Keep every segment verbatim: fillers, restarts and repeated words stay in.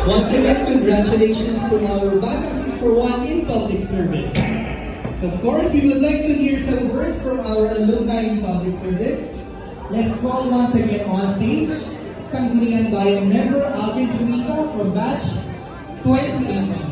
Once again, congratulations to our Batasis for one in public service. So of course, we would like to hear some words from our alumni in public service. Let's call once again on stage Sangguniang Bayan member Alvin Fumita from batch twenty-eight.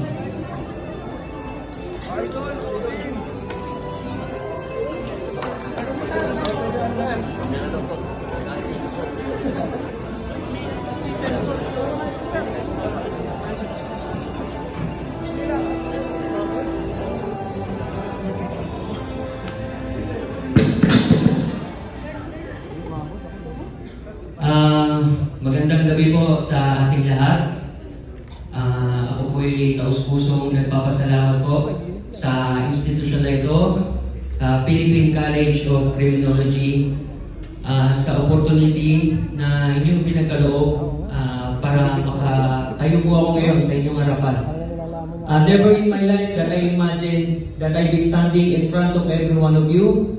Uh, magandang gabi po sa ating lahat. Uh, ako po'y taus-pusong nagpapasalamat po sa institusyon na ito, uh, Philippine College of Criminology, uh, sa opportunity na inyong pinagkaloob uh, para makatayo po ako ngayon sa inyong harapan. Uh, never in my life that I imagine that I'll be standing in front of every one of you